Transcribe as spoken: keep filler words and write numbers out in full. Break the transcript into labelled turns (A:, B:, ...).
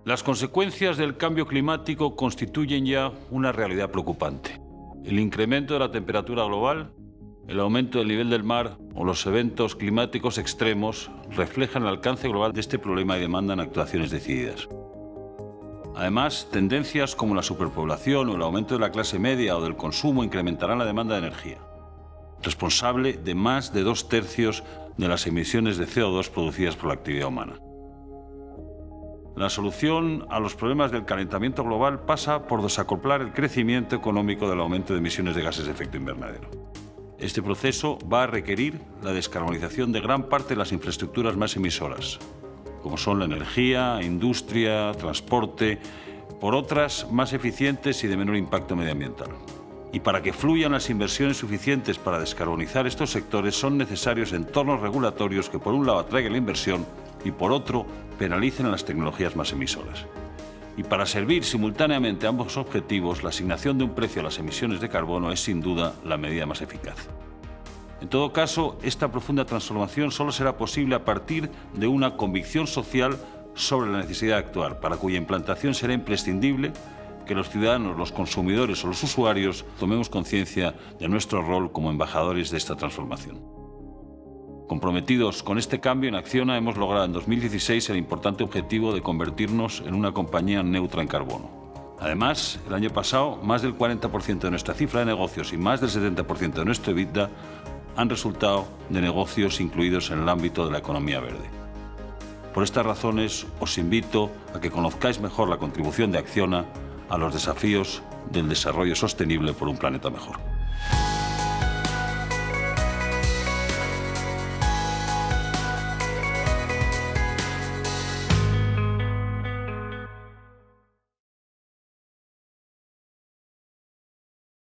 A: Las consecuencias del cambio climático constituyen ya una realidad preocupante. El incremento de la temperatura global, el aumento del nivel del mar o los eventos climáticos extremos reflejan el alcance global de este problema y demandan actuaciones decididas. Además, tendencias como la superpoblación o el aumento de la clase media o del consumo incrementarán la demanda de energía, responsable de más de dos tercios de las emisiones de C O dos producidas por la actividad humana. La solución a los problemas del calentamiento global pasa por desacoplar el crecimiento económico del aumento de emisiones de gases de efecto invernadero. Este proceso va a requerir la descarbonización de gran parte de las infraestructuras más emisoras, como son la energía, industria, transporte, por otras más eficientes y de menor impacto medioambiental. Y para que fluyan las inversiones suficientes para descarbonizar estos sectores son necesarios entornos regulatorios que por un lado atraigan la inversión y por otro penalicen a las tecnologías más emisoras. Y para servir simultáneamente a ambos objetivos, la asignación de un precio a las emisiones de carbono es sin duda la medida más eficaz. En todo caso, esta profunda transformación solo será posible a partir de una convicción social sobre la necesidad de actuar, para cuya implantación será imprescindible que los ciudadanos, los consumidores o los usuarios tomemos conciencia de nuestro rol como embajadores de esta transformación. Comprometidos con este cambio, en Acciona hemos logrado en dos mil dieciséis el importante objetivo de convertirnos en una compañía neutra en carbono. Además, el año pasado, más del cuarenta por ciento de nuestra cifra de negocios y más del setenta por ciento de nuestro EBITDA han resultado de negocios incluidos en el ámbito de la economía verde. Por estas razones, os invito a que conozcáis mejor la contribución de Acciona a los desafíos del desarrollo sostenible por un planeta mejor.